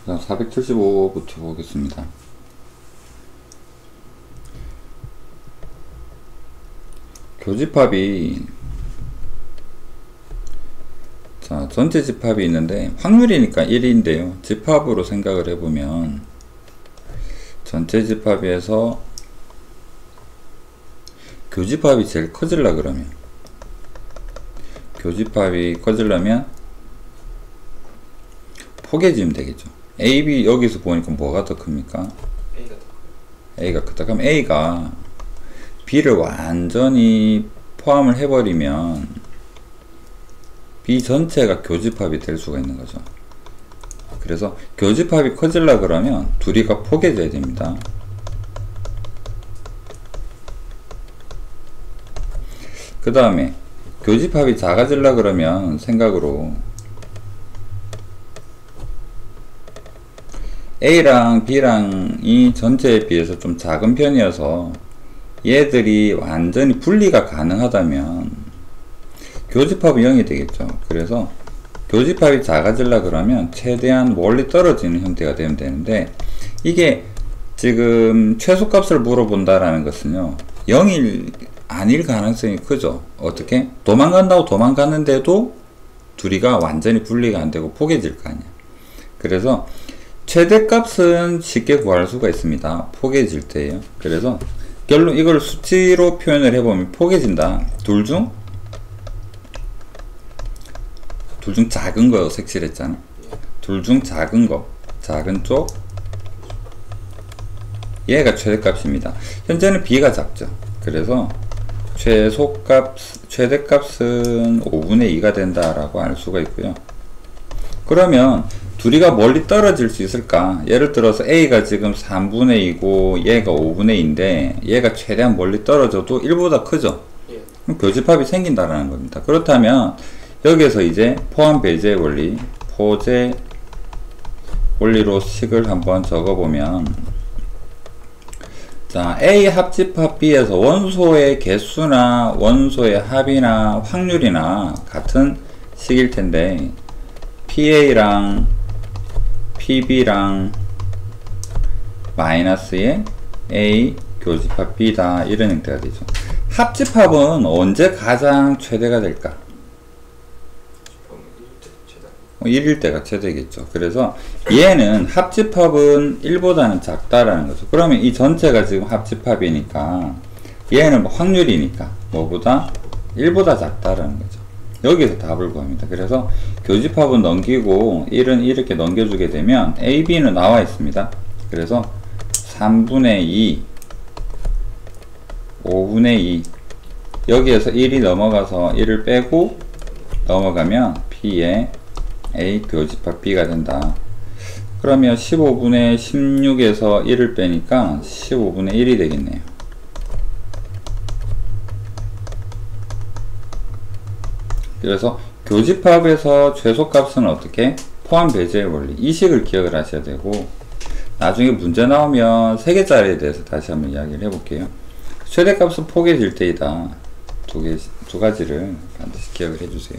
자, 475부터 보겠습니다. 교집합이, 자, 전체 집합이 있는데 확률이니까 1인데요. 집합으로 생각을 해보면 전체 집합에서 교집합이 제일 커질라 그러면, 교집합이 커지려면 포개지면 되겠죠. A, B 여기서 보니까 뭐가 더 큽니까? A가 더 커요. A가 크다. 그럼 A가 B를 완전히 포함을 해버리면 B 전체가 교집합이 될 수가 있는 거죠. 그래서 교집합이 커질라 그러면 둘이가 포개져야 됩니다. 그 다음에 교집합이 작아질라 그러면 생각으로 A랑 B랑이 전체에 비해서 좀 작은 편이어서 얘들이 완전히 분리가 가능하다면 교집합은 0이 되겠죠. 그래서 교집합이 작아지려 그러면 최대한 멀리 떨어지는 형태가 되면 되는데, 이게 지금 최소값을 물어본다라는 것은요 0일 아닐 가능성이 크죠. 어떻게? 도망간다고 도망갔는데도 둘이가 완전히 분리가 안 되고 포개질 거 아니야. 그래서 최대값은 쉽게 구할 수가 있습니다. 포개질 때예요. 그래서 결론 이걸 수치로 표현을 해보면 포개진다. 둘 중 작은 거 색칠했잖아. 둘 중 작은 거, 작은 쪽, 얘가 최대값입니다. 현재는 B가 작죠. 그래서 최대값은 5분의 2가 된다라고 알 수가 있고요. 그러면 둘이가 멀리 떨어질 수 있을까? 예를 들어서 A가 지금 3분의 2고 얘가 5분의 2인데 얘가 최대한 멀리 떨어져도 1보다 크죠? 예. 그럼 교집합이 생긴다라는 겁니다. 그렇다면 여기에서 이제 포함 배제 원리, 포제 원리로 식을 한번 적어보면, 자, A 합집합 B에서 원소의 개수나 원소의 합이나 확률이나 같은 식일 텐데 PA랑 PB랑 마이너스의 A 교집합 B다, 이런 형태가 되죠. 합집합은 언제 가장 최대가 될까? 1일 때가 최대겠죠. 그래서 얘는 합집합은 1보다는 작다라는 거죠. 그러면 이 전체가 지금 합집합이니까 얘는 뭐 확률이니까 뭐보다 1보다 작다라는 거죠. 여기서 답을 구합니다. 그래서 교집합은 넘기고 1은 이렇게 넘겨주게 되면 A, B는 나와 있습니다. 그래서 3분의 2, 5분의 2, 여기에서 1이 넘어가서 1을 빼고 넘어가면 P의 A 교집합 B가 된다. 그러면 15분의 16에서 1을 빼니까 15분의 1이 되겠네요. 그래서 교집합에서 최소값은 어떻게? 포함 배제의 원리, 이 식을 기억을 하셔야 되고, 나중에 문제 나오면 3개짜리에 대해서 다시 한번 이야기를 해볼게요. 최대값은 포개질 때이다. 두 가지를 반드시 기억을 해주세요.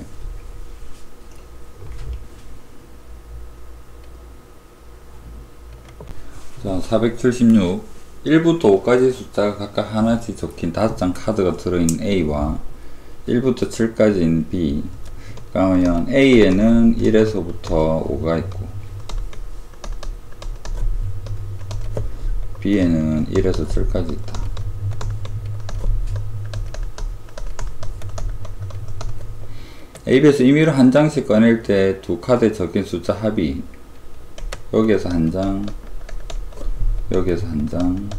자, 476. 1부터 5까지 숫자가 각각 하나씩 적힌 5장 카드가 들어있는 A와 1부터 7까지인 B. 그러면 A에는 1에서부터 5가 있고 B에는 1에서 7까지 있다. AB에서 임의로 한 장씩 꺼낼 때 두 카드에 적힌 숫자 합이, 여기에서 한 장, 여기에서 한 장,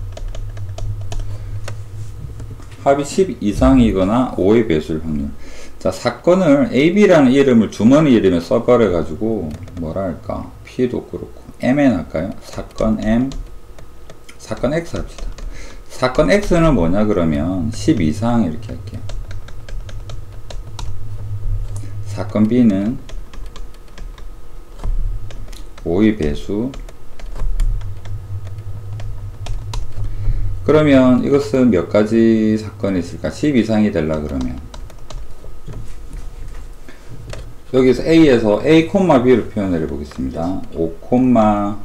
합이 10 이상이거나 5의 배수일 확률. 자, 사건을 AB라는 이름을 주머니 이름에 써버려 가지고 뭐라 할까? P도 그렇고 MN 할까요? 사건 M, 사건 X 합시다. 사건 X는 뭐냐 그러면 10 이상 이렇게 할게요. 사건 B는 5의 배수. 그러면 이것은 몇 가지 사건이 있을까? 10 이상이 되려 그러면 여기서 A에서 A, B를 표현을 해보겠습니다. 5, 5,5부터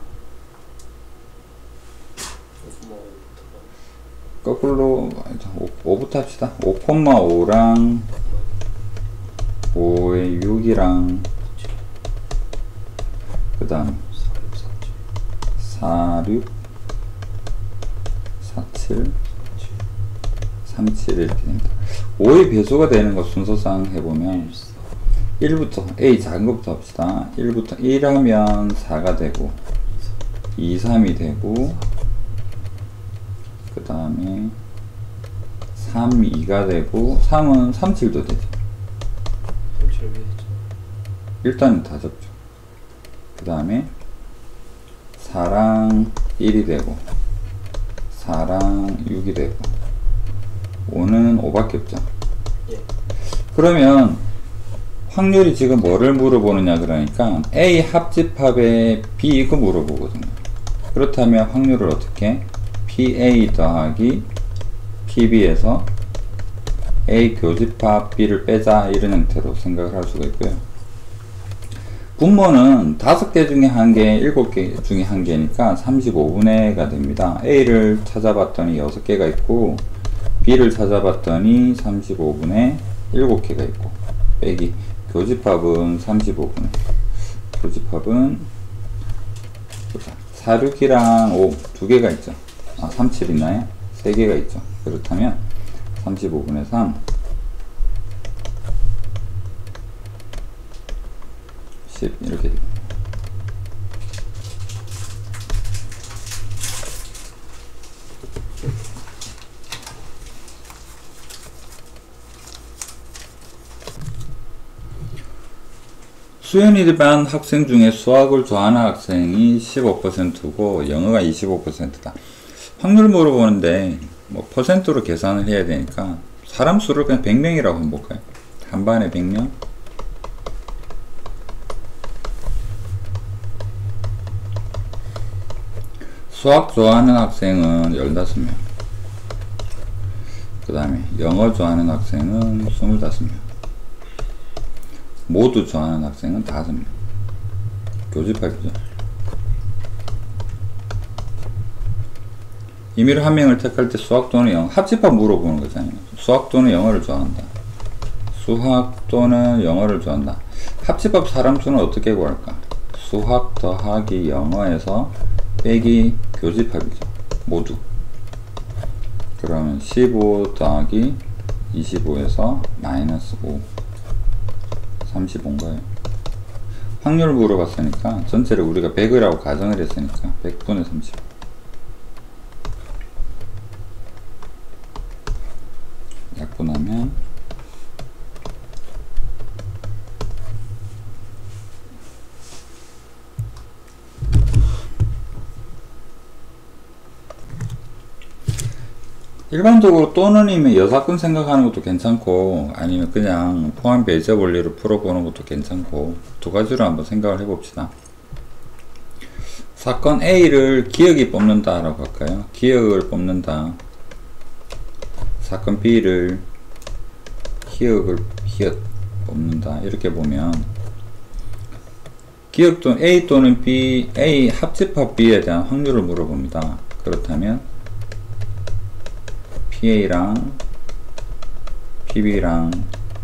거꾸로 5부터 합시다. 5,5랑 5의 6이랑 그 다음 4, 6, 4, 7, 3, 7 이렇게 됩니다. 5의 배수가 되는 것 순서상 해보면 1부터 A 작은 것부터 합시다. 1부터 1 하면 4가 되고 2, 3이 되고 그 다음에 3, 2가 되고 3은 3, 7도 되죠. 37 위에 있죠. 일단은 다 적죠. 그 다음에 4랑 1이 되고 4랑 6이 되고 5는 5밖에 없죠. 예. 그러면 확률이 지금 뭐를 물어보느냐 그러니까 A 합집합의 B 이거 물어보거든요. 그렇다면 확률을 어떻게? PA 더하기 PB에서 A 교집합 B를 빼자 이런 형태로 생각을 할 수가 있고요. 분모는 5개 중에 1개, 7개 중에 1개니까 35분의 가 됩니다. A를 찾아봤더니 6개가 있고 B를 찾아봤더니 35분의 7개가 있고 빼기 교집합은 35분의 교집합은 4, 6이랑 5 2개가 있죠. 3, 7 있나요? 3개가 있죠. 그렇다면 35분의 3 10 이렇게 됩니다. 수연일반 학생 중에 수학을 좋아하는 학생이 15%고 영어가 25%다. 확률 물어보는데 뭐 퍼센트로 계산을 해야 되니까 사람 수를 그냥 100명이라고 한번 볼까요? 한 반에 100명? 수학 좋아하는 학생은 15명. 그 다음에 영어 좋아하는 학생은 25명. 모두 좋아하는 학생은 5명. 교집합이죠. 임의로 한 명을 택할 때 수학 또는 영어, 합집합 물어보는 거잖아요. 수학 또는 영어를 좋아한다. 수학 또는 영어를 좋아한다. 합집합 사람 수는 어떻게 구할까? 수학 더하기 영어에서 빼기 교집합이죠. 모두. 그러면 15 더하기 25에서 마이너스 5. 35인가요? 확률을 물어봤으니까 전체를 우리가 100이라고 가정을 했으니까 100분의 35. 약분하면 일반적으로 또는이면 여사건 생각하는 것도 괜찮고 아니면 그냥 포함 배제 원리로 풀어보는 것도 괜찮고 두 가지로 한번 생각을 해봅시다. 사건 A를 기억이 뽑는다 라고 할까요? 기억을 뽑는다. 사건 B를 기억 뽑는다. 이렇게 보면 기억 또는 A 또는 B, A 합집합 B에 대한 확률을 물어봅니다. 그렇다면 PA랑 PB랑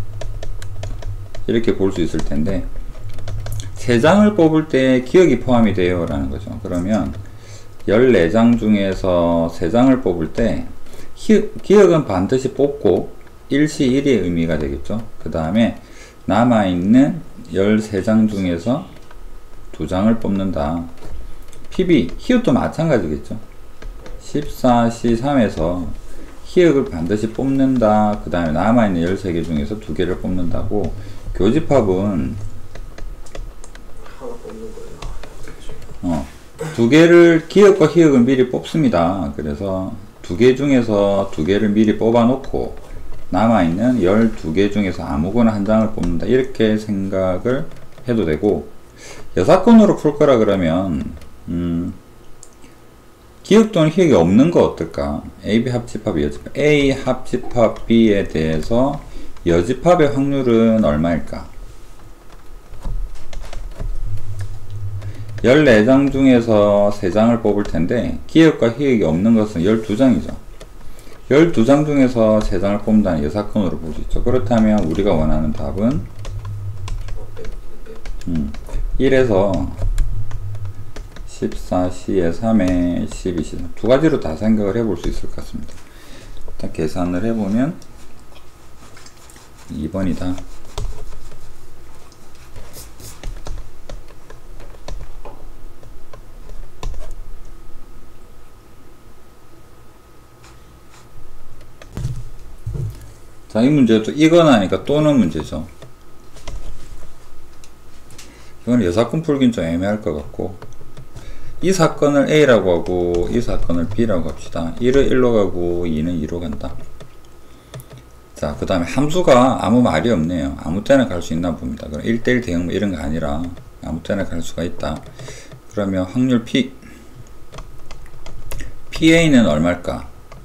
이렇게 볼 수 있을 텐데 3장을 뽑을 때 기억이 포함이 돼요 라는 거죠. 그러면 14장 중에서 3장을 뽑을 때 기억은 반드시 뽑고 일시일의 의미가 되겠죠. 그 다음에 남아있는 13장 중에서 2장을 뽑는다. PB, 히읗도 마찬가지겠죠. 14, C3에서 기억을 반드시 뽑는다. 그 다음에 남아있는 13개 중에서 2개를 뽑는다고. 교집합은 하나 뽑는 거예요. 2개를 기억과 희역을 미리 뽑습니다. 그래서 2개 중에서 2개를 미리 뽑아 놓고 남아있는 12개 중에서 아무거나 한 장을 뽑는다. 이렇게 생각을 해도 되고, 여사건으로 풀 거라 그러면 기억 또는 희역이 없는 거 어떨까? AB 합집합, 여집합. A 합집합 B에 대해서 여집합의 확률은 얼마일까? 14장 중에서 3장을 뽑을 텐데 기억과 희역이 없는 것은 12장이죠. 12장 중에서 3장을 뽑는다는 여사건으로 볼 수 있죠. 그렇다면 우리가 원하는 답은 1에서 14, C에 3에 12, C 두 가지로 다 생각을 해볼 수 있을 것 같습니다. 일단 계산을 해보면 2번이다. 자, 이 문제도 이거나 하니까 또는 문제죠. 이건 여사건 풀긴 좀 애매할 것 같고, 이 사건을 A라고 하고 이 사건을 B라고 합시다. 1은 1로 가고 2는 2로 간다. 자, 그 다음에 함수가 아무 말이 없네요. 아무 때나 갈 수 있나 봅니다. 그럼 1대1 대응 뭐 이런 거 아니라 아무 때나 갈 수가 있다. 그러면 확률 P PA는 얼마일까?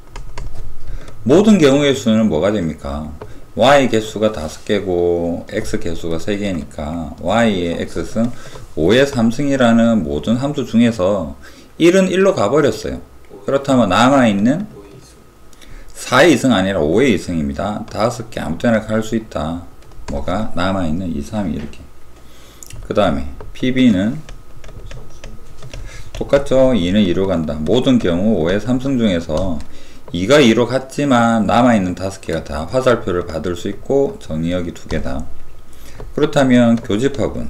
모든 경우의 수는 뭐가 됩니까? Y 개수가 5개고 X 개수가 3개니까 Y의 X승 5의 3승이라는 모든 함수 중에서 1은 1로 가버렸어요. 그렇다면 남아있는 4의 2승 아니라 5의 2승입니다. 5개 아무 때나 갈 수 있다. 뭐가? 남아있는 2, 3이 이렇게. 그 다음에 PB는 똑같죠? 2는 2로 간다. 모든 경우 5의 3승 중에서 2가 2로 갔지만 남아있는 5개가 다 화살표를 받을 수 있고 정의역이 2개다. 그렇다면 교집합은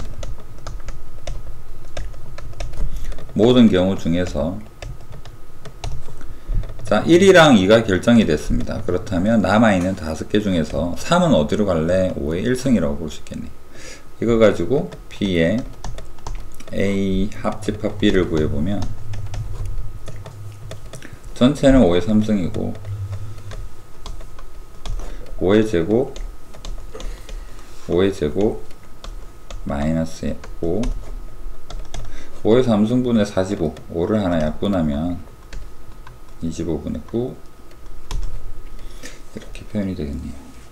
모든 경우 중에서 자 1이랑 2가 결정이 됐습니다. 그렇다면 남아있는 5개 중에서 3은 어디로 갈래? 5의 1승이라고 볼 수 있겠네. 이거 가지고 B의 A 합집합 B를 구해보면 전체는 5의 3승이고 5의 제곱 5의 제곱 마이너스 5 5의 3승분의 45 5를 하나 약분하면 25분의 9 이렇게 표현이 되겠네요.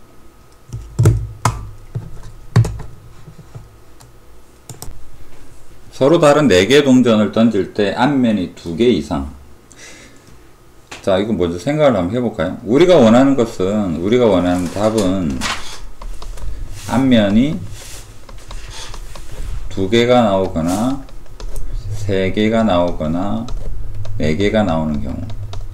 서로 다른 4개의 동전을 던질 때 앞면이 2개 이상. 자, 이거 먼저 생각을 한번 해볼까요? 우리가 원하는 답은 앞면이 2개가 나오거나 3개가 나오거나 4개가 나오는 경우.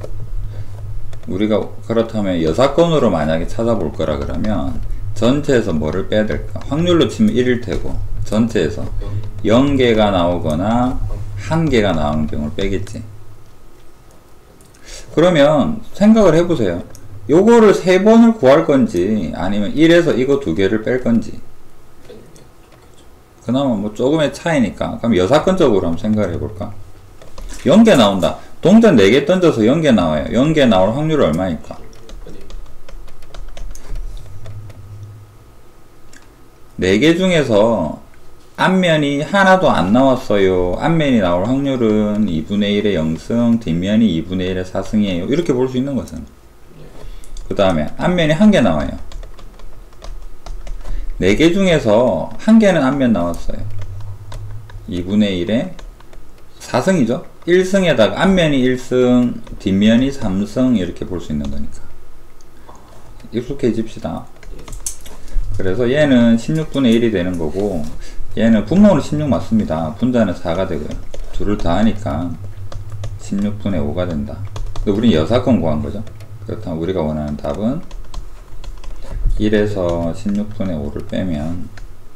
우리가 그렇다면 여사건으로 만약에 찾아볼 거라 그러면 전체에서 뭐를 빼야 될까? 확률로 치면 1일 테고 전체에서 0개가 나오거나 1개가 나오는 경우를 빼겠지. 그러면 생각을 해보세요. 요거를 3번을 구할 건지 아니면 1에서 이거 2개를 뺄 건지. 그나마 뭐 조금의 차이니까. 그럼 여사건적으로 한번 생각을 해볼까? 0개 나온다. 동전 4개 던져서 0개 나와요. 0개 나올 확률은 얼마일까? 4개 중에서 앞면이 하나도 안 나왔어요. 앞면이 나올 확률은 2분의 1의 0승, 뒷면이 2분의 1의 4승이에요. 이렇게 볼 수 있는 거잖아요. 그 다음에 앞면이 1개 나와요. 4개 중에서 1개는 앞면 나왔어요. 2분의 1의 4승이죠. 1승에다가 앞면이 1승, 뒷면이 3승 이렇게 볼 수 있는 거니까. 익숙해집시다. 그래서 얘는 16분의 1이 되는 거고 얘는 분모는 16 맞습니다. 분자는 4가 되고요. 둘을 다 하니까 16분의 5가 된다. 근데 우린 여사건 구한 거죠. 그렇다면 우리가 원하는 답은 1에서 16분의 5를 빼면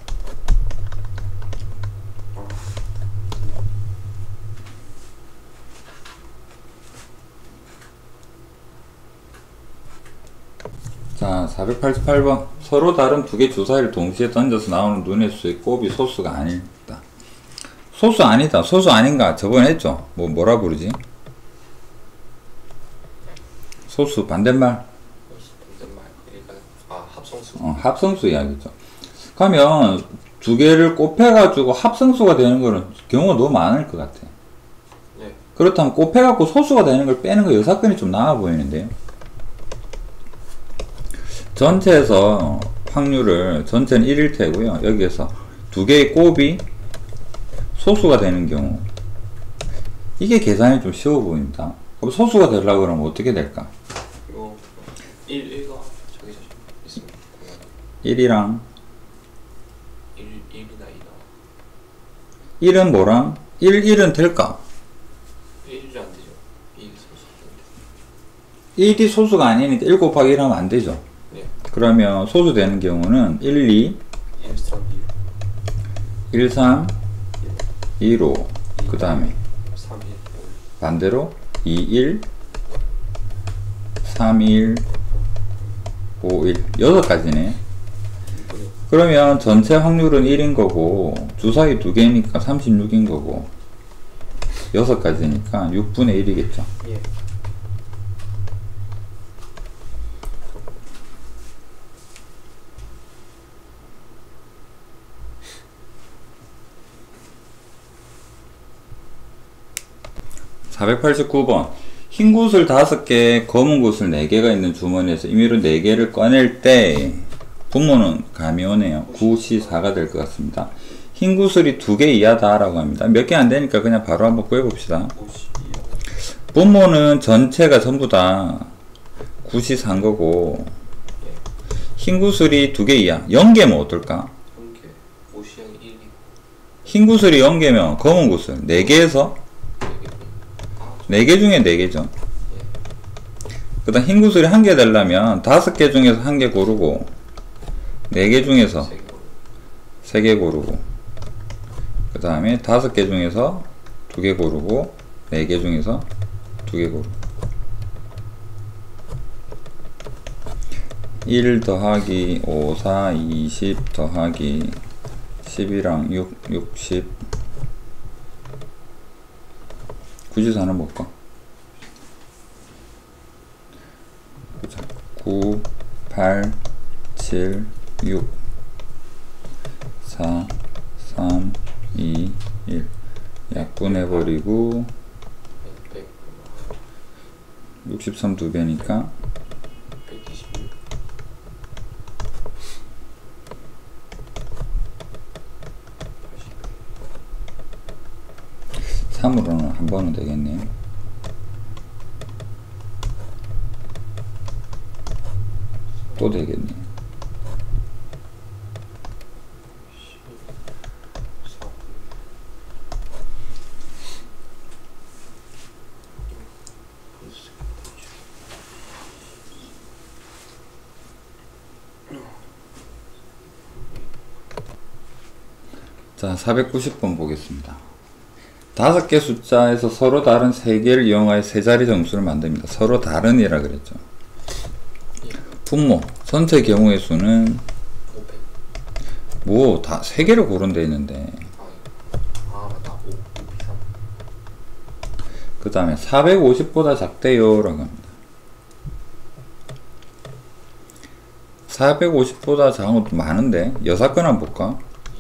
자, 488번. 서로 다른 2개 주사위를 동시에 던져서 나오는 눈의 수의 곱이 소수가 아니다. 소수 아니다. 소수 아닌가? 저번에 했죠? 뭐라 부르지? 소수, 반대말? 합성수. 합성수 이야기죠. 그러면 2개를 곱해가지고 합성수가 되는 거는 경우가 너무 많을 것 같아. 네. 그렇다면 곱해갖고 소수가 되는 걸 빼는 거 여사건이 좀 나아 보이는데요. 전체에서 확률을 전체는 1일 테고요. 여기에서 2개의 곱이 소수가 되는 경우. 이게 계산이 좀 쉬워 보입니다. 그럼 소수가 되려고 그러면 어떻게 될까? 이거 1가 저기 있습니다. 1이랑 1이나 2나 1은 뭐랑? 1은 될까? 1이 안 되죠. 1이 소수가 안 돼. 1이 소수가 아니니까 1 곱하기 1 하면 안 되죠. 네. 그러면 소수 되는 경우는 1, 2, 1, 3, 1, 3, 2, 5. 그 다음에 3, 1, 5. 반대로 2, 1, 3, 1, 5, 1. 6가지네. 그러면 전체 확률은 1인 거고, 주사위 2개니까 36인 거고, 6가지니까 6분의 1이겠죠. 예. (489번) 흰 구슬 5개, 검은 구슬 4개가 있는 주머니에서 임의로 4개를 꺼낼 때 분모는 감이 오네요. 9, 10, 4가 될 것 같습니다. 흰 구슬이 2개 이하다 라고 합니다. 몇 개 안 되니까 그냥 바로 한번 구해봅시다. 52요. 분모는 전체가 전부 다 9, 10, 4인 거고, 흰 구슬이 2개 이하 0개면 어떨까? 1개. 5시향 1이. 흰 구슬이 0개면 검은 구슬 4개에서 4개 중에 4개죠. 그 다음 흰 구슬이 1개 되려면 5개 중에서 1개 고르고 4개 중에서 3개 고르고 그 다음에 5개 중에서 2개 고르고 4개 중에서 2개 고르고 1 더하기 5, 4, 20 더하기 12랑 6, 60 굳이 사는 볼까? 9, 8, 7, 6, 4, 3, 2, 1 약분해버리고 63 2배니까 126. 3으로는 한 번은 되겠네요. 또 되겠네요. 490번 보겠습니다. 5개 숫자에서 서로 다른 3개를 이용하여 세 자리 정수를 만듭니다. 서로 다른이라 그랬죠. 분모 전체 경우의 수는 500. 뭐 다 3개를 고른데 있는데 맞다. 5, 3. 그 다음에 450보다 작대요 라고 합니다. 450보다 작은 것도 많은데 6건 한번 볼까?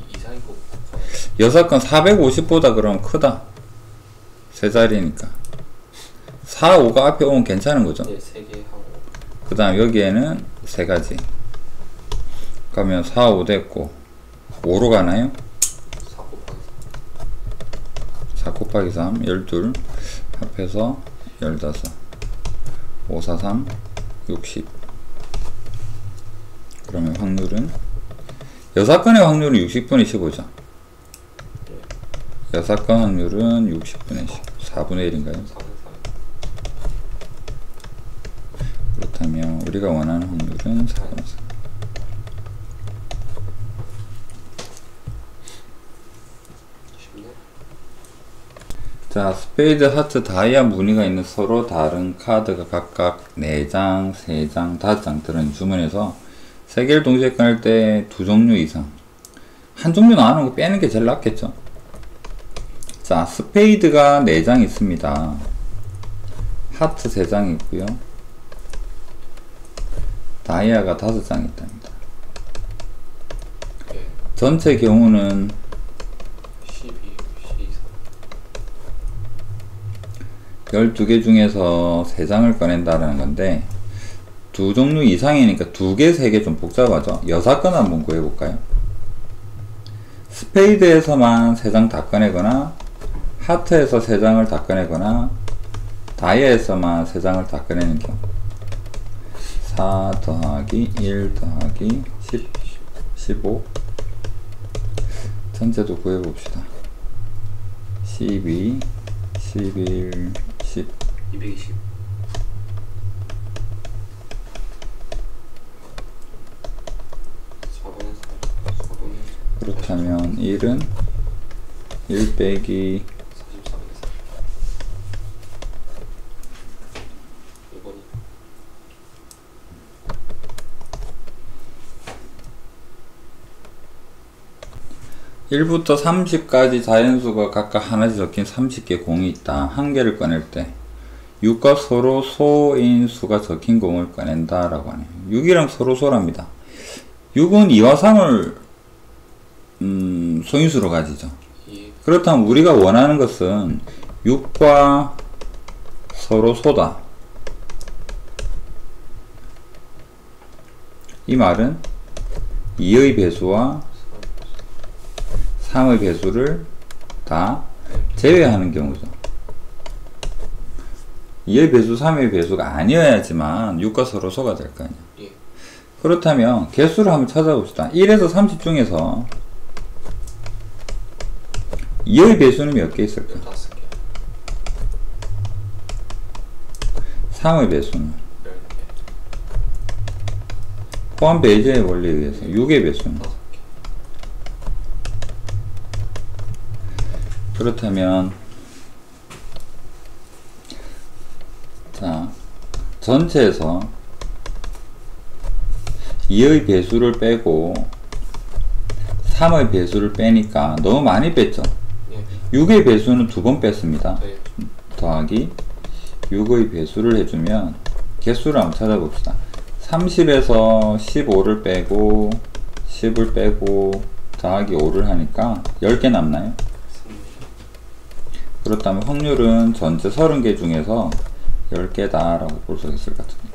6건 450보다 그러면 크다. 세 자리니까 4, 5가 앞에 오면 괜찮은 거죠. 네, 3개 하고 그 다음 여기에는 3가지 그러면 4, 5 됐고 5로 가나요? 4 곱하기 3 12 합해서 15 5, 4, 3 60 그러면 확률은 6건의 확률은 60분의 15죠. 6건 확률은 60분의 10 4분의 1인가요? 그렇다면 우리가 원하는 확률은 4분의 4. 자, 스페이드, 하트, 다이아 무늬가 있는 서로 다른 카드가 각각 4장, 3장, 5장 들은 주문에서 3개를 동시에 꺼낼 때 2종류 이상 한 종류 나누는 거 빼는 게 제일 낫겠죠. 자, 스페이드가 4장 있습니다. 하트 3장 있고요. 다이아가 5장 있답니다. 전체 경우는 12, 12개 중에서 3장을 꺼낸다는 건데 2종류 이상이니까 2개, 3개 좀 복잡하죠. 6건 한번 구해볼까요? 스페이드에서만 3장 다 꺼내거나 하트에서 3장을 다 꺼내거나 다이아에서만 3장을 다 꺼내는 경우 4 더하기 1 더하기 10 15 전체도 구해봅시다. 12 11 10 220. 그렇다면 1은 1 빼기 44에서 2번이 1부터 30까지 자연수가 각각 하나씩 적힌 30개 공이 있다. 한 개를 꺼낼 때 6과 서로 소인 수가 적힌 공을 꺼낸다 라고 하네요. 6이랑 서로 소랍니다. 6은 2와 3을 소인수로 가지죠. 예. 그렇다면 우리가 원하는 것은 6과 서로 소다. 이 말은 2의 배수와 3의 배수를 다 제외하는 경우죠. 2의 배수, 3의 배수가 아니어야지만 6과 서로 소가 될 거 아니야. 예. 그렇다면 개수를 한번 찾아봅시다. 1에서 30 중에서 2의 배수는 몇 개 있을까? 15개. 3의 배수는 10개. 포함 배제의 원리에 의해서 6의 배수는 5개. 그렇다면 자 전체에서 2의 배수를 빼고 3의 배수를 빼니까 너무 많이 뺐죠. 예. 6의 배수는 2번 뺐습니다. 네. 더하기 6의 배수를 해주면 개수를 한번 찾아봅시다. 30에서 15를 빼고 10을 빼고 더하기 5를 하니까 10개 남나요? 그렇다면 확률은 전체 30개 중에서 10개다 라고 볼 수 있을 것 같은데.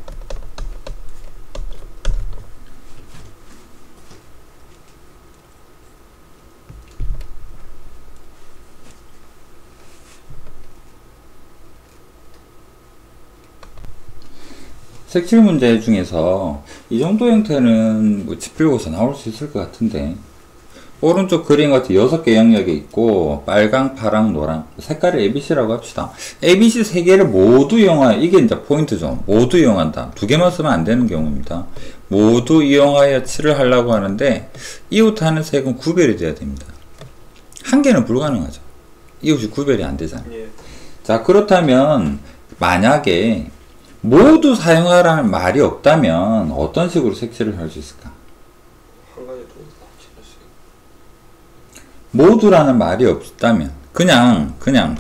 색칠 문제 중에서 이 정도 형태는 뭐 짚풀고서 나올 수 있을 것 같은데, 오른쪽 그림 같은 6개 영역이 있고 빨강, 파랑, 노랑 색깔을 ABC라고 합시다. ABC 3개를 모두 이용하여, 이게 이제 포인트죠. 모두 이용한다. 2개만 쓰면 안 되는 경우입니다. 모두 이용하여 칠을 하려고 하는데 이웃하는 색은 구별이 돼야 됩니다. 한 개는 불가능하죠. 이웃이 구별이 안 되잖아요. 예. 자, 그렇다면 만약에 모두 사용하라는 말이 없다면 어떤 식으로 색칠을 할 수 있을까? 한 가지 더 합칠할 수 있고. 모두라는 말이 없다면 그냥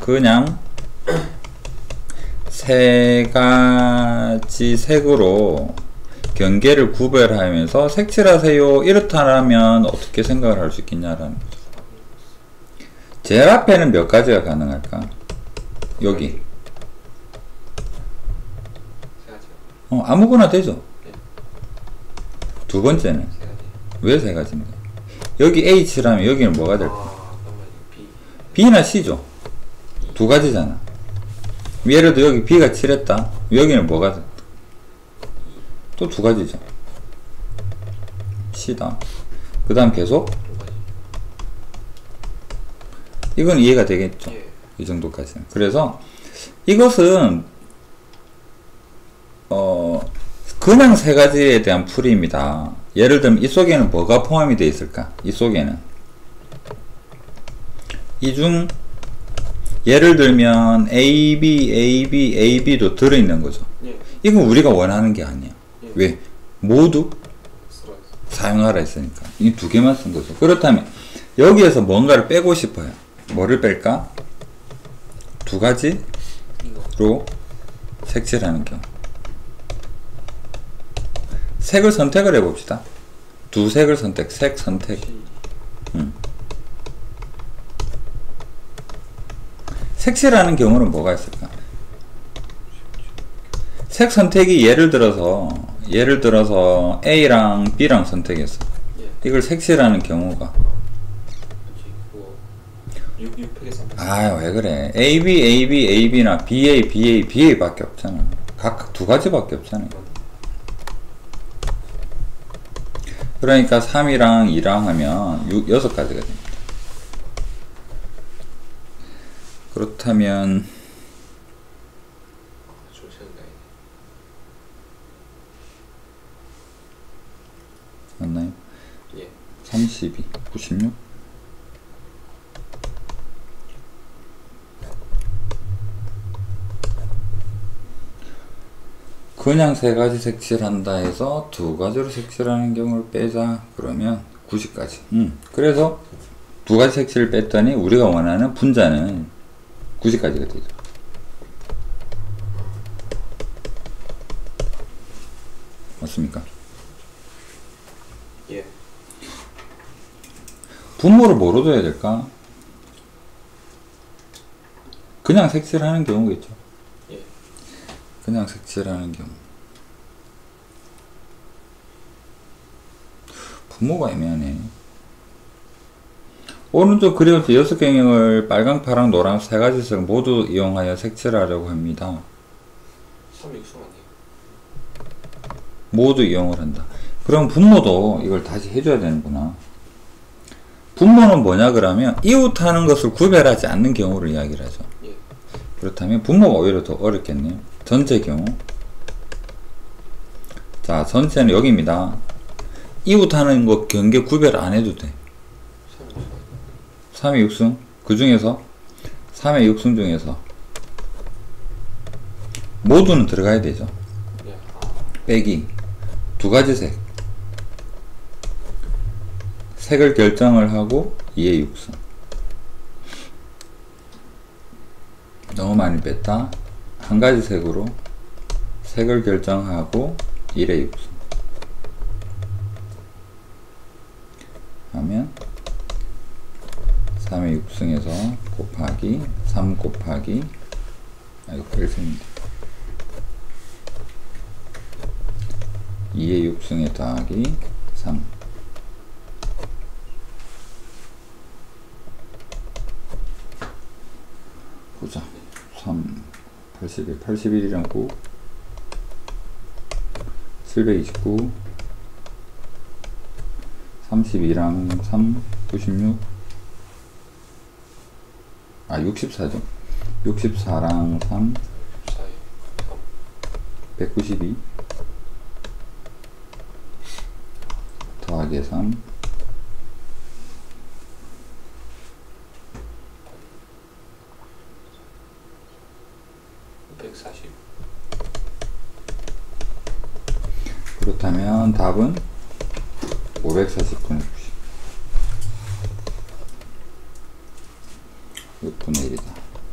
세 가지 색으로 경계를 구별하면서 색칠하세요 이렇다면 어떻게 생각을 할 수 있겠냐라는 거죠. 제일 앞에는 몇 가지가 가능할까? 여기 세 가지요. 아무거나 되죠. 네. 두 번째는 세 가지. 왜 세 가지인가? 여기 H라면 여기는 뭐가 될까? 그러면 B. B나 C죠. 두 가지잖아. 예를 들어 여기 B가 칠했다. 여기는 뭐가 됐다? 또 두 가지죠. C다. 그 다음 계속 두 가지. 이건 이해가 되겠죠. 예. 이 정도까지는. 그래서 이것은 그냥 세 가지에 대한 풀이입니다. 예를 들면 이 속에는 뭐가 포함이 되어 있을까? 이 속에는 이 중 예를 들면 AB도 들어있는 거죠. 예. 이건 우리가 원하는 게 아니야. 예. 왜? 모두 스트라이크. 사용하라 했으니까 이 두 개만 쓴 거죠. 그렇다면 여기에서 뭔가를 빼고 싶어요. 뭐를 뺄까? 두 가지로 이거. 색칠하는 경우. 색을 선택을 해봅시다. 두 색을 선택, 색 선택. C. 색칠하는 경우는 뭐가 있을까? 색 선택이 예를 들어서 A랑 B랑 선택했어. 예. 이걸 색칠하는 경우가 그렇지. 아, 왜 그래. AB, AB, AB나 BA, BA, BA 밖에 없잖아. 각각 두 가지밖에 없잖아요. 그러니까 3이랑 2랑 하면 6가지가 됩니다. 그렇다면 좀 세운다. 맞나요? 예. 32, 96? 그냥 세 가지 색칠한다 해서 두 가지로 색칠하는 경우를 빼자. 그러면 90까지. 그래서 두 가지 색칠을 뺐더니 우리가 원하는 분자는 90까지가 되죠. 맞습니까? 예. 분모를 뭐로 둬야 될까? 그냥 색칠하는 경우겠죠. 예. 그냥 색칠하는 경우. 분모가 애매하네. 오른쪽 그려져 6경형을 빨강, 파랑, 노랑 세 가지 색 모두 이용하여 색칠하려고 합니다. 3, 6수 아니에요? 모두 이용을 한다. 그럼 분모도 이걸 다시 해줘야 되는구나. 분모는 뭐냐 그러면 이웃하는 것을 구별하지 않는 경우를 이야기를 하죠. 예. 그렇다면 분모가 오히려 더 어렵겠네요. 전체 경우. 자, 전체는 여기입니다. 이웃하는 거 경계 구별 안 해도 돼. 3의 6승 그 중에서 3의 6승 중에서 모두는 들어가야 되죠. 예. 빼기 두 가지 색을 결정을 하고 2의 6승. 너무 많이 뺐다. 한 가지 색으로 색을 결정하고 1의 6승 하면 3의 6승에서 곱하기 3 곱하기 이거 1승입니다. 2의 6승에 더하기 3 보자. 3 81 81이랑 9 729 32랑 3 96 64죠. 64랑 3 192 더하기 3 140. 그렇다면 답은 540분의 90 6분의 1이다.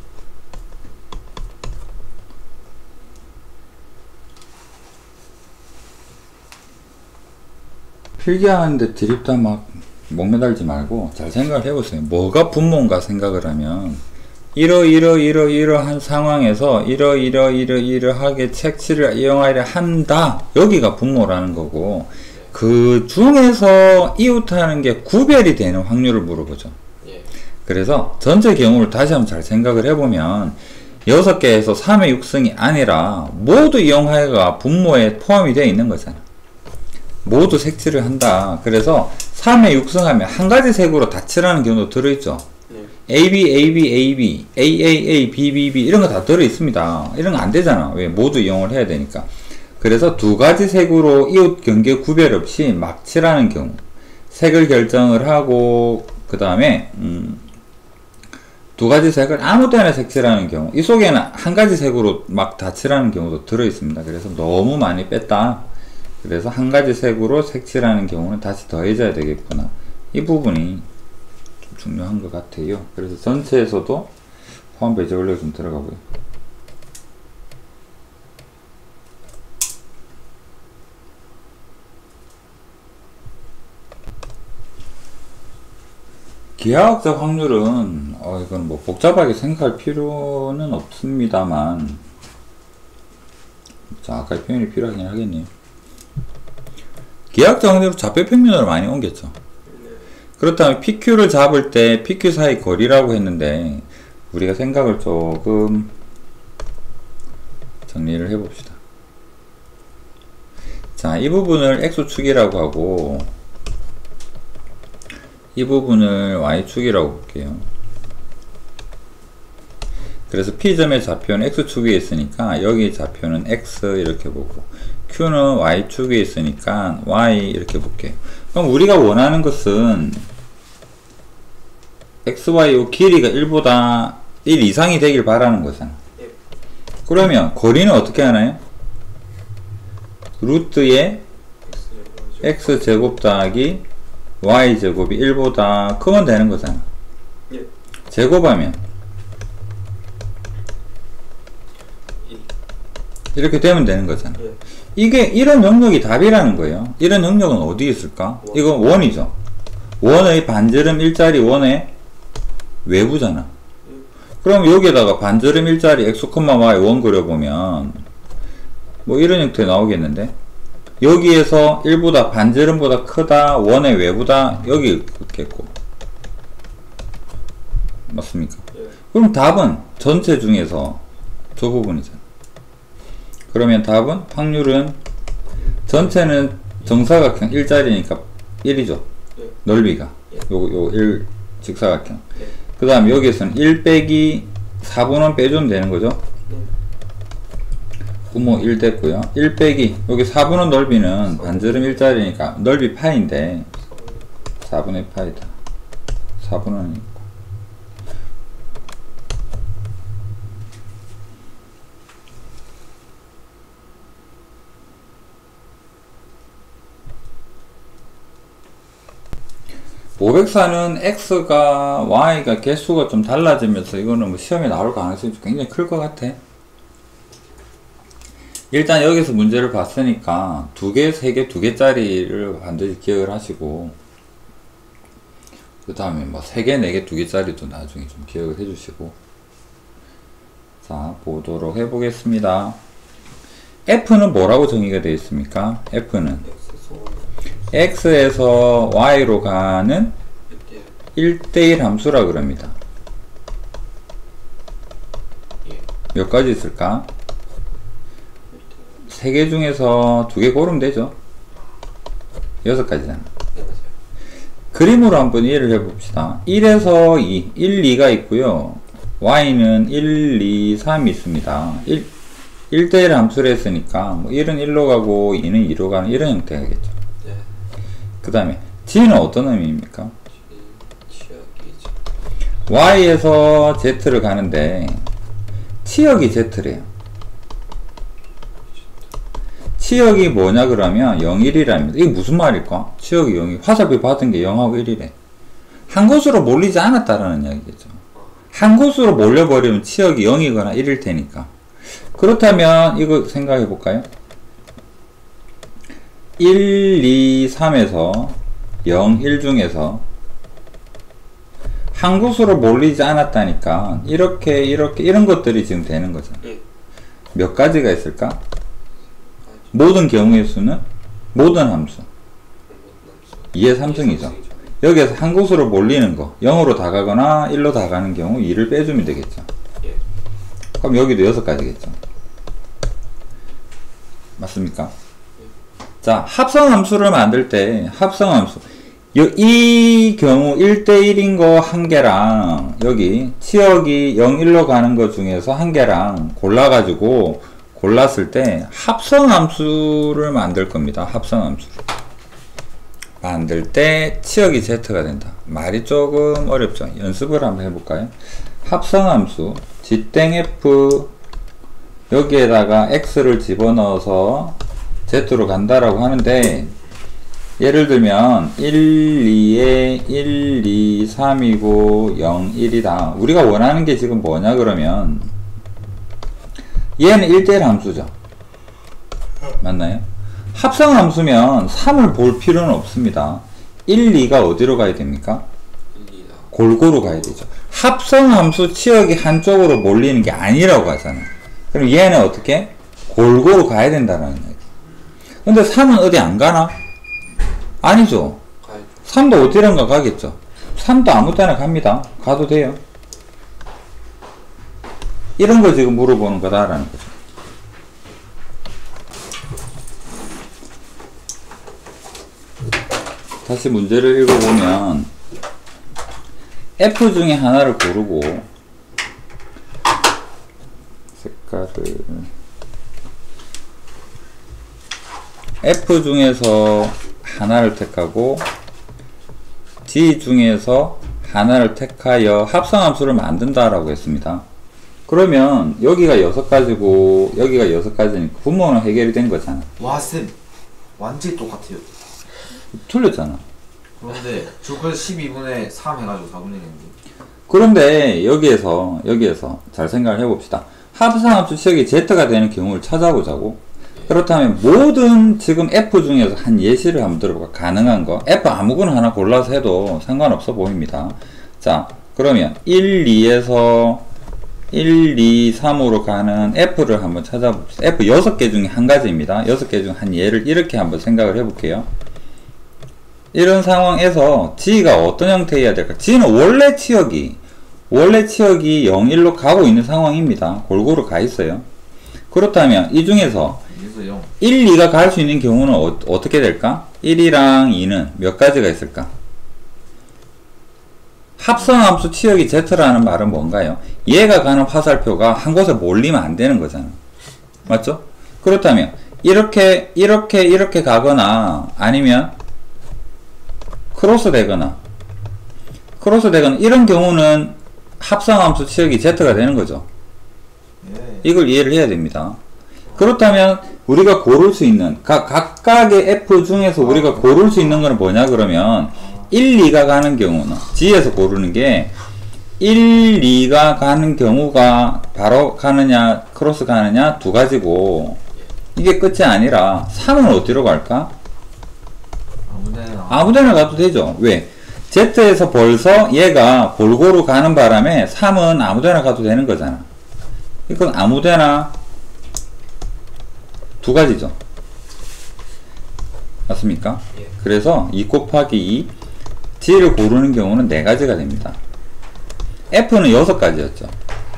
필기하는데 드립다 막 목매달지 말고 잘 생각을 해보세요. 뭐가 분모인가 생각을 하면 이러한 상황에서 이러하게 색칠을 이용하려 한다. 여기가 분모라는 거고 그 중에서 이웃하는 게 구별이 되는 확률을 물어보죠. 그래서 전체 경우를 다시 한번 잘 생각을 해보면 6개에서 3의 6승이 아니라 모두 이용하여가 분모에 포함이 되어 있는 거잖아. 모두 색칠을 한다. 그래서 3의 6승 하면 한 가지 색으로 다 칠하는 경우도 들어있죠. AB, AB, AB, AAA, BBB 이런 거 다 들어있습니다. 이런 거 안 되잖아. 왜? 모두 이용을 해야 되니까. 그래서 두 가지 색으로 이웃 경계 구별 없이 막 칠하는 경우 색을 결정을 하고 그 다음에 두 가지 색을 아무 때나 색칠하는 경우 이 속에는 한 가지 색으로 막 다 칠하는 경우도 들어있습니다. 그래서 너무 많이 뺐다. 그래서 한 가지 색으로 색칠하는 경우는 다시 더해줘야 되겠구나. 이 부분이 좀 중요한 것 같아요. 그래서 전체에서도 포함 배제 원리가 좀 들어가고요. 기하학적 확률은 이건 뭐 복잡하게 생각할 필요는 없습니다만, 자 아까 표현이 필요하긴 하겠네요. 기하학적 확률은 좌표 평면으로 많이 옮겼죠. 그렇다면 PQ를 잡을 때 PQ 사이 거리라고 했는데 우리가 생각을 조금 정리를 해 봅시다. 자, 이 부분을 x축이라고 하고 이 부분을 y축이라고 볼게요. 그래서 P점의 좌표는 x축 위에 있으니까 여기 좌표는 x 이렇게 보고 Q는 y축 위에 있으니까 y 이렇게 볼게요. 그럼 우리가 원하는 것은 xy 요 길이가 1보다 1 이상이 되길 바라는 거잖아. 예. 그러면 거리는 어떻게 하나요? 루트의 x제곱 더하기 y제곱이 1보다 크면 되는 거잖아. 예. 제곱하면 이렇게 되면 되는 거잖아. 예. 이게 이런 영역이 답이라는 거예요. 이런 영역은 어디 있을까? 이건 원이죠. 원의 반지름 일자리 원의 외부잖아. 그럼 여기에다가 반지름 일자리 x, y 원 그려보면 뭐 이런 형태 나오겠는데, 여기에서 1보다 반지름보다 크다, 원의 외부다, 여기 있겠고, 맞습니까? 예. 그럼 답은 전체 중에서 저 부분이잖아. 그러면 답은 확률은 전체는 정사각형 일자리니까 1이죠. 예. 넓이가 예. 요 1 직사각형. 예. 그 다음에 여기에서는 1 빼기 4분은 빼주면 되는 거죠. 부모 1 됐고요. 1 빼기 여기 4분의 넓이는 반지름 일자리니까 넓이 파인데 4분의 파이다. 4분의 504는 x가 y가 개수가 좀 달라지면서 이거는 뭐 시험에 나올 가능성이 굉장히 클 것 같아. 일단 여기서 문제를 봤으니까 2개, 3개, 2개짜리를 반드시 기억을 하시고, 그 다음에 뭐 3개, 4개, 2개짜리도 나중에 좀 기억을 해주시고. 자, 보도록 해보겠습니다. F는 뭐라고 정의가 되어 있습니까? F는 X에서 Y로 가는 1대1 함수라 그럽니다. 몇 가지 있을까? 3개 중에서 2개 고르면 되죠. 6가지잖아. 그림으로 한번 이해를 해봅시다. 1에서 2, 1, 2가 있고요. Y는 1, 2, 3이 있습니다. 1대1 함수를 했으니까 뭐 1은 1로 가고 2는 2로 가는 이런 형태가겠죠. 그 다음에 G는 어떤 의미입니까? Y에서 Z를 가는데 치역이 Z래요. 치역이 뭐냐 그러면 0, 1이랍니다. 이게 무슨 말일까? 치역이 0이 화살표 받은 게 0하고 1이래. 한 곳으로 몰리지 않았다라는 이야기겠죠. 한 곳으로 몰려버리면 치역이 0이거나 1일 테니까. 그렇다면 이거 생각해 볼까요? 1, 2, 3에서 0, 1 중에서 한 곳으로 몰리지 않았다니까 이렇게 이런 것들이 지금 되는 거잖아. 몇 가지가 있을까? 모든 경우의 수는 모든 함수 2의 3승이죠. 여기에서 한 곳으로 몰리는 거 0으로 다 가거나 1로 다 가는 경우 2를 빼주면 되겠죠. 그럼 여기도 6가지겠죠. 맞습니까? 자, 합성함수를 만들 때 합성함수 이 경우 1대1인 거 한 개랑 여기 치역이 0, 1로 가는 거 중에서 한 개랑 골랐을 때 합성함수를 만들 겁니다. 합성함수를 만들 때 치역이 Z가 된다. 말이 조금 어렵죠. 연습을 한번 해볼까요? 합성함수 G땡F 여기에다가 X를 집어넣어서 Z로 간다라고 하는데, 예를 들면 1, 2에 1, 2, 3이고 0, 1이다. 우리가 원하는 게 지금 뭐냐 그러면 얘는 1대1 함수죠. 맞나요? 합성 함수면 3을 볼 필요는 없습니다. 1, 2가 어디로 가야 됩니까? 골고루 가야 되죠. 합성 함수 치역이 한쪽으로 몰리는 게 아니라고 하잖아. 그럼 얘는 어떻게? 골고루 가야 된다는 얘기. 근데 3은 어디 안 가나? 아니죠. 3도 어디론가 가겠죠. 3도 아무 때나 갑니다. 가도 돼요. 이런 거 지금 물어보는 거다라는 거죠. 다시 문제를 읽어보면 F 중에 하나를 고르고 색깔을 F 중에서 하나를 택하고 G 중에서 하나를 택하여 합성함수를 만든다라고 했습니다. 그러면 여기가 6가지고 여기가 6가지니까 분모는 해결이 된 거잖아. 와, 쌤. 완전히 똑같아요. 틀렸잖아. 그런데 저 그래서 12분의 3 해가지고 4분의 1인데. 그런데 여기에서 잘 생각을 해봅시다. 합성함수 치역이 Z가 되는 경우를 찾아보자고. 그렇다면 모든 지금 F 중에서 한 예시를 한번 들어볼까? 가능한 거. F 아무거나 하나 골라서 해도 상관없어 보입니다. 자, 그러면 1, 2에서 1, 2, 3으로 가는 F를 한번 찾아봅시다. F 6개 중에 한 가지입니다. 6개 중 한 예를 이렇게 한번 생각을 해볼게요. 이런 상황에서 G가 어떤 형태여야 될까? G는 원래 치역이 0, 1로 가고 있는 상황입니다. 골고루 가 있어요. 그렇다면 이 중에서 1, 2가 갈 수 있는 경우는 어떻게 될까? 1이랑 2는 몇 가지가 있을까? 합성함수 치역이 Z라는 말은 뭔가요? 얘가 가는 화살표가 한 곳에 몰리면 안 되는 거잖아. 맞죠? 그렇다면 이렇게 가거나 아니면 크로스 되거나 이런 경우는 합성함수 치역이 Z가 되는 거죠. 이걸 이해를 해야 됩니다. 그렇다면 우리가 고를 수 있는 각각의 F 중에서 우리가 고를 수 있는 건 뭐냐 그러면 1, 2가 가는 경우는 G에서 고르는 게 1, 2가 가는 경우가 바로 가느냐 크로스 가느냐 두 가지고 이게 끝이 아니라 3은 어디로 갈까? 아무데나 가도 되죠. 왜? Z에서 벌써 얘가 골고루 가는 바람에 3은 아무데나 가도 되는 거잖아. 이건 아무데나 두 가지죠. 맞습니까? 예. 그래서 2 곱하기 2 G를 고르는 경우는 4가지가 됩니다. F는 6가지였죠.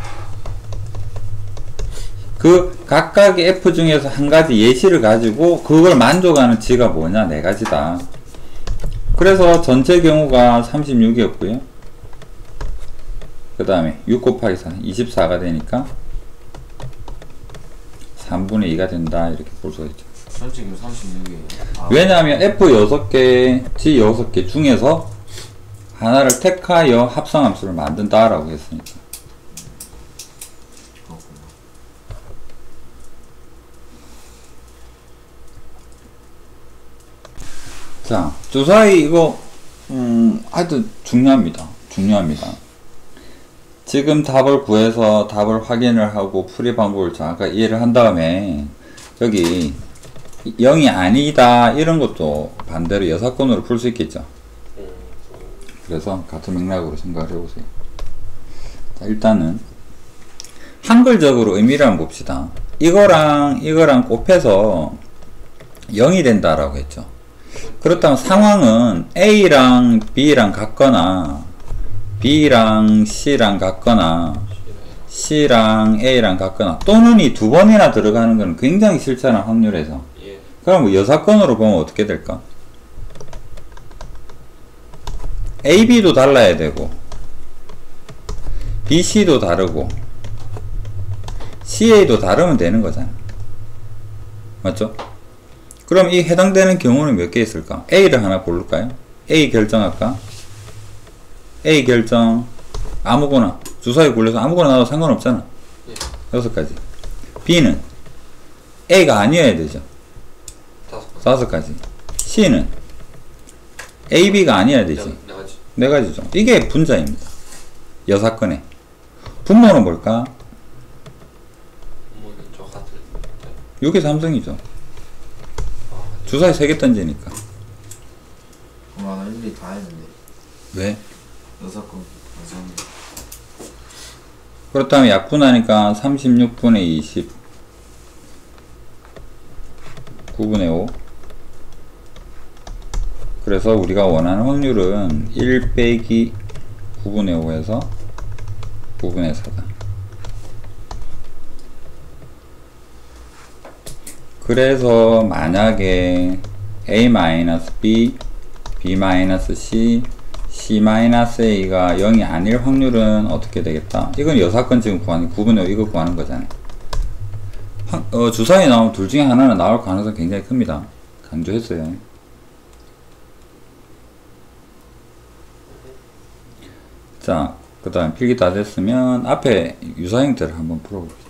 그 각각의 F 중에서 한 가지 예시를 가지고 그걸 만족하는 G가 뭐냐? 4가지다. 그래서 전체 경우가 36이었고요. 그 다음에 6 곱하기 4, 24가 되니까 3분의 2가 된다. 이렇게 볼 수가 있죠. 전체 경우 36이에요. 왜냐하면 F 6개, G 6개 중에서 하나를 택하여 합성함수를 만든다라고 했으니까. 자, 주사위 이거 하여튼 중요합니다. 지금 답을 구해서 답을 확인을 하고 풀이 방법을 정확하게 이해를 한 다음에 여기 0이 아니다 이런 것도 반대로 여사건으로 풀 수 있겠죠. 그래서 같은 맥락으로 생각을 해보세요. 자, 일단은 한글적으로 의미를 한번 봅시다. 이거랑 곱해서 0이 된다라고 했죠. 그렇다면 상황은 A랑 B랑 같거나 B랑 C랑 같거나 C랑 A랑 같거나 또는 이 두 번이나 들어가는 건 굉장히 실천한 확률에서 예. 그럼 뭐 여사건으로 보면 어떻게 될까? AB도 달라야 되고 BC도 다르고 CA도 다르면 되는 거잖아. 맞죠? 그럼 이 해당되는 경우는 몇 개 있을까? A를 하나 고를까요? A 결정할까? A 결정 아무거나 주사위 굴려서 아무거나 나도 상관없잖아. 예. 6가지. B는 A가 아니어야 되죠. 5가지. C는 A, B가 아니어야 되지. 4가지죠. 이게 분자입니다. 여사건에. 분모는 뭘까? 분모는 저 같은 6의 3승이죠. 주사위 3개 던지니까. 와, 나 1, 2 다 했는데. 왜? 6건 감사합니다. 그렇다면 약분하니까 36분의 20 9분의 5 그래서 우리가 원하는 확률은 1 빼기 9분의 5에서 9분의 4다. 그래서 만약에 a-b, b-c, c-a가 0이 아닐 확률은 어떻게 되겠다? 이건 여사건 지금 구분해 이거 구하는 거잖아요. 주사위 나오면 둘 중에 하나는 나올 가능성이 굉장히 큽니다. 강조했어요. 자, 그 다음 필기 다 됐으면 앞에 유사형태를 한번 풀어봅시다.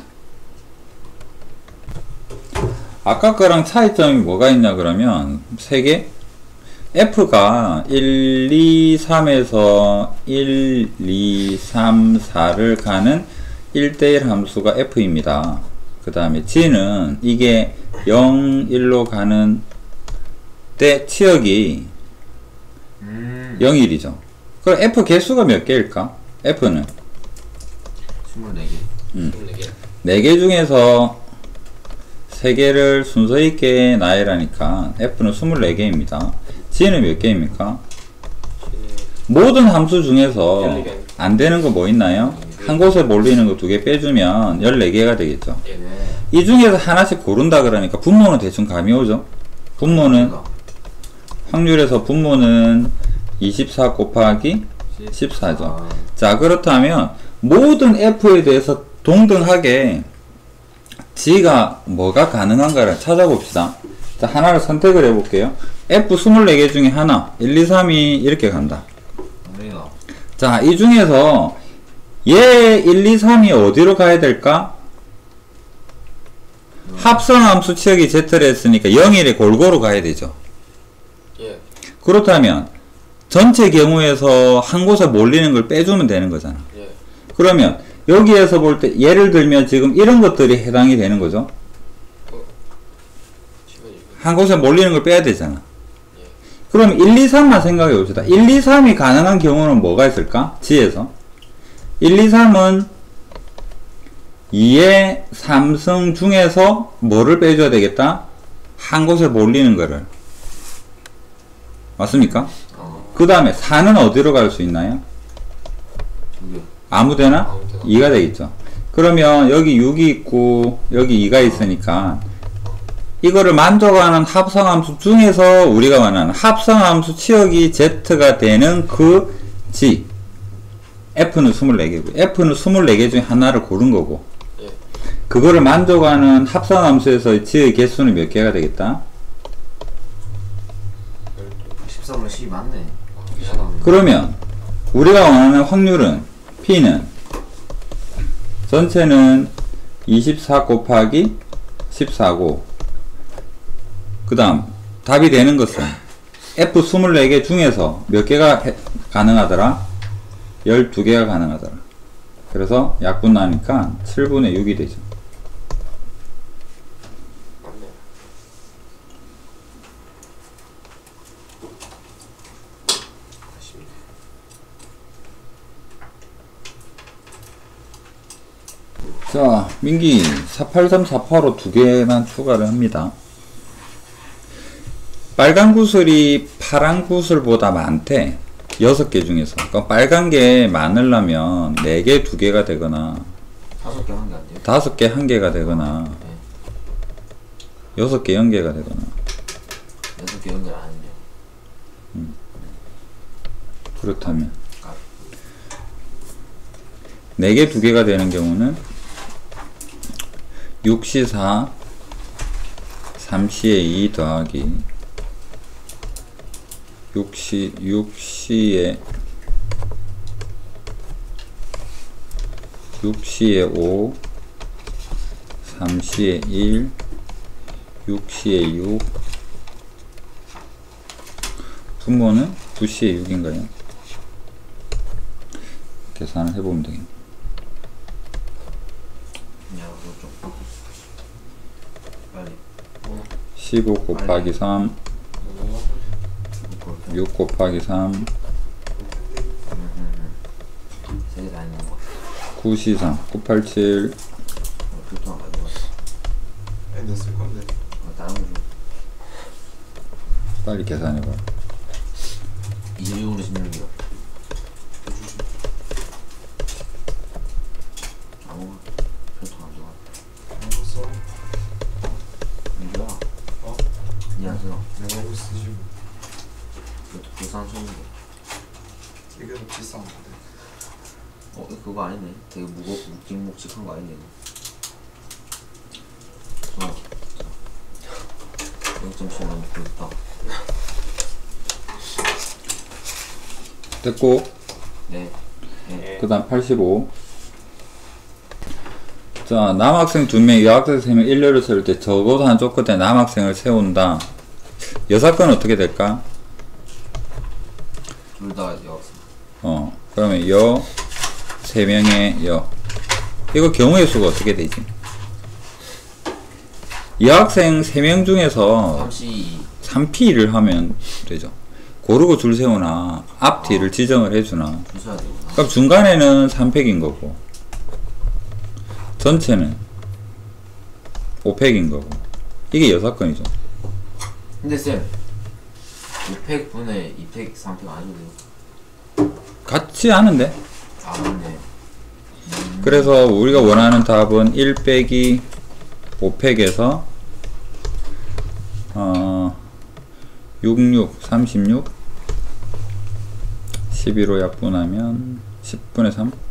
아까 거랑 차이점이 뭐가 있냐 그러면 3개? F가 1, 2, 3에서 1, 2, 3, 4를 가는 1대1 함수가 F입니다. 그 다음에 G는 이게 0, 1로 가는 때 치역이 0, 1이죠. 그럼 F 개수가 몇 개일까? F는 24개. 24개. 4개 중에서 3개를 순서 있게 나열하니까 F는 24개입니다. G는 몇 개입니까? 모든 함수 중에서 14개. 안 되는 거 뭐 있나요? 한 곳에 몰리는 거 2개 빼주면 14개가 되겠죠. 예. 이 중에서 하나씩 고른다 그러니까 분모는 대충 감이 오죠. 분모는 확률에서 분모는 24 곱하기 14죠. 자, 그렇다면 모든 F에 대해서 동등하게 G가 뭐가 가능한가를 찾아봅시다. 자, 하나를 선택을 해볼게요. F 24개 중에 하나, 1, 2, 3이 이렇게 간다. 자, 이 중에서 얘 1, 2, 3이 어디로 가야 될까? 합성함수 치역이 Z를 했으니까 0일에 골고루 가야 되죠. 예. 그렇다면 전체 경우에서 한 곳에 몰리는 걸 빼주면 되는 거잖아. 예. 그러면 여기에서 볼 때 예를 들면 지금 이런 것들이 해당이 되는 거죠. 한 곳에 몰리는 걸 빼야 되잖아. 그럼 1, 2, 3만 생각해 봅시다. 1, 2, 3이 가능한 경우는 뭐가 있을까? G에서 1, 2, 3은 2의 3승 중에서 뭐를 빼줘야 되겠다? 한 곳에 몰리는 거를. 맞습니까? 그 다음에 4는 어디로 갈 수 있나요? 아무데나? 2가 되겠죠. 그러면 여기 6이 있고 여기 2가 있으니까 이거를 만족하는 합성함수 중에서 우리가 말하는 합성함수 치역이 Z가 되는 그 G F는 24개고 F는 24개 중에 하나를 고른 거고 예. 그거를 만족하는 합성함수에서 G의 개수는 몇 개가 되겠다? 14분의 12 맞네. 그러면 우리가 원하는 확률은 P는 전체는 24 곱하기 14고 그 다음 답이 되는 것은 F 24개 중에서 몇 개가 가능하더라? 12개가 가능하더라. 그래서 약분하니까 7분의 6이 되죠. 맞네. 아쉽네. 자, 민기 483, 485 두 개만 추가를 합니다. 빨간 구슬이 파란 구슬보다 많대. 6개 중에서. 그러니까 빨간 게 많으려면 4개 2개가 되거나 5개 한 개 안 돼요? 5개 1개가 되거나 6개 0개가 되거나 6개 연결 안 했네요. 그렇다면 4개 2개가 되는 경우는 6시 4 3시에 2 더하기 6시에 5 3시에 1 6시에 6 분모는 9시에 6인가요? 계산을 해보면 되겠네. 야, 그거 좀 빨리. 15 곱하기 3 6 곱하기 3 세개 다 있는 거. 9시 3 987 그것도 안 가져갔어. 냈을 건데. 다른 거 좀. 빨리 계산해봐. 26으로 16이요. 아무 표통 안 좋아. 알았어. 이거야. 비싼 소인데. 이게 더 비싼 건데. 그거 아니네. 되게 묵직한 거 아니네. 이거. 0.7 너무 굵다. 됐고, 네. 그 다음 85. 자, 남학생 2명, 여학생 3명 일렬을 세울 때 적어도 한쪽 끝에 남학생을 세운다. 여사건은 어떻게 될까? 둘 다 여학생. 그러면 여 3명의 여. 이거 경우의 수가 어떻게 되지? 여학생 3명 중에서 3P를 하면 되죠. 고르고 줄 세우나 앞뒤를 지정을 해주나. 주셔야 되구나. 그럼 중간에는 3팩인 거고 전체는 5팩인 거고 이게 여사건이죠. 근데 쌤 5팩 분에 2팩 3팩 안 해도 돼요? 같이 하는데. 아 맞네. 그래서 우리가 원하는 답은 1 빼기 5팩에서 66, 36 11로 약분하면 10분의 3